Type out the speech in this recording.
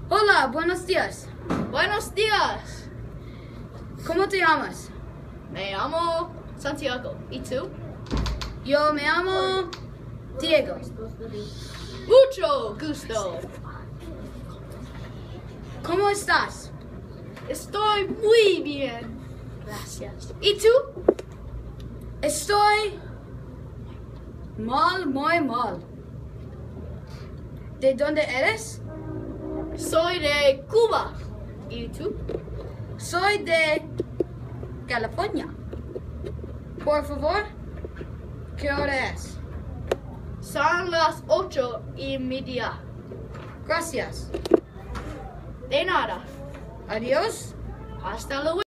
Hola, buenos días. Buenos días. ¿Cómo te llamas? Me llamo Santiago. ¿Y tú? Yo me llamo Diego. Mucho gusto. ¿Cómo estás? Estoy muy bien. Gracias. ¿Y tú? Estoy mal, muy mal. ¿De dónde eres? Soy de Cuba. ¿Y tú? Soy de California. Por favor, ¿qué hora es? Son las 8:30. Gracias. De nada. Adiós. Hasta luego.